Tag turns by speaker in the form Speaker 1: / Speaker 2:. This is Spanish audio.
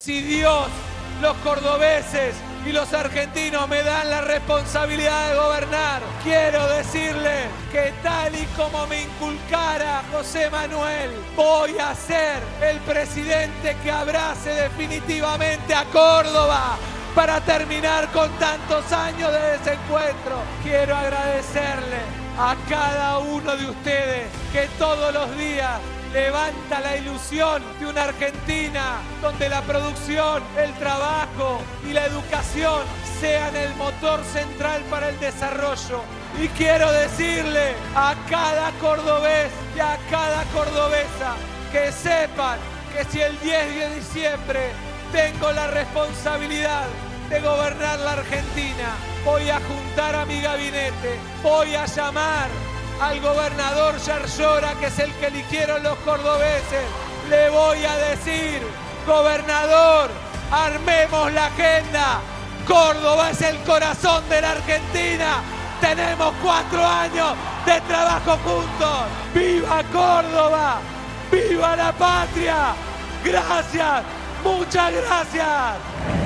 Speaker 1: Si Dios, los cordobeses y los argentinos me dan la responsabilidad de gobernar, quiero decirles que tal y como me inculcara José Manuel, voy a ser el presidente que abrace definitivamente a Córdoba para terminar con tantos años de desencuentro. Quiero agradecerle a cada uno de ustedes que todos los días levanta la ilusión de una Argentina donde la producción, el trabajo y la educación sean el motor central para el desarrollo. Y quiero decirle a cada cordobés y a cada cordobesa que sepan que si el 10 de diciembre tengo la responsabilidad de gobernar la Argentina, voy a juntar a mi gabinete, voy a llamar al gobernador Yarlora, que es el que eligieron los cordobeses. Le voy a decir: gobernador, armemos la agenda. Córdoba es el corazón de la Argentina. Tenemos 4 años de trabajo juntos. ¡Viva Córdoba! ¡Viva la patria! Gracias, muchas gracias.